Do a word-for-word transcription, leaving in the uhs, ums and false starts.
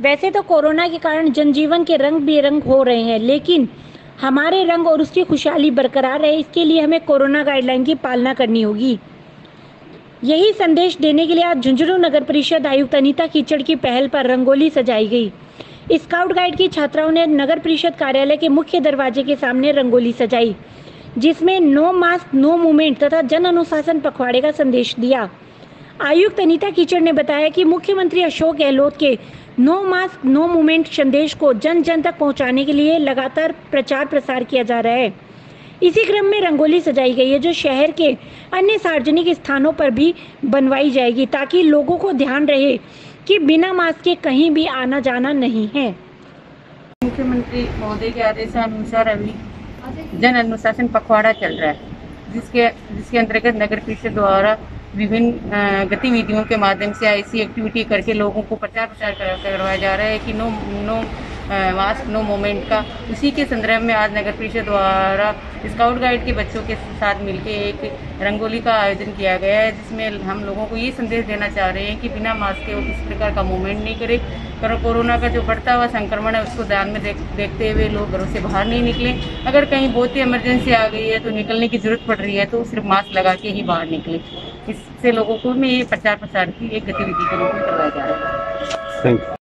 वैसे तो कोरोना के कारण जनजीवन के रंग बेरंग हो रहे हैं, लेकिन हमारे रंग और उसकी खुशहाली बरकरार रहे, इसके लिए हमें कोरोना गाइडलाइन की पालना करनी होगी। यही संदेश देने के लिए आज झुंझुनू नगर परिषद आयुक्त अनीता कीचड़ की पहल पर रंगोली सजाई गई। स्काउट गाइड की छात्राओं ने नगर परिषद कार्यालय के मुख्य दरवाजे के सामने रंगोली सजाई, जिसमें नो मास्क नो मूवमेंट तथा जन अनुशासन पखवाड़े का संदेश दिया। आयुक्त अनीता कीचड़ ने बताया कि मुख्यमंत्री अशोक गहलोत के नो मास्क नो मूवमेंट संदेश को जन जन तक पहुंचाने के लिए लगातार प्रचार प्रसार किया जा रहा है। इसी क्रम में रंगोली सजाई गई है, जो शहर के अन्य सार्वजनिक स्थानों पर भी बनवाई जाएगी, ताकि लोगों को ध्यान रहे कि बिना मास्क के कहीं भी आना जाना नहीं है। मुख्यमंत्री महोदय के आदेशानुसार अभी जन अनुशासन पखवाड़ा चल रहा है, जिसके जिसके अंतर्गत नगर परिषद द्वारा विभिन्न गतिविधियों के माध्यम से ऐसी एक्टिविटी करके लोगों को प्रचार प्रसार करवाया जा रहा है कि no no mask no movement का। उसी के संदर्भ में आज नगर परिषद द्वारा स्काउट गाइड के बच्चों के साथ मिलकर एक रंगोली का आयोजन किया गया है, जिसमें हम लोगों को ये संदेश देना चाह रहे हैं कि बिना मास्क के वो किसी प्रकार का मूवमेंट नहीं करे। पर कोरोना का जो बढ़ता हुआ संक्रमण है उसको ध्यान में देख, देखते हुए लोग घरों से बाहर नहीं निकले। अगर कहीं बहुत ही इमरजेंसी आ गई है तो निकलने की जरूरत पड़ रही है तो सिर्फ मास्क लगा के ही बाहर निकले। इससे लोगों को में ये प्रचार प्रसार की एक गतिविधि के रूप में करवाया जा रहा है।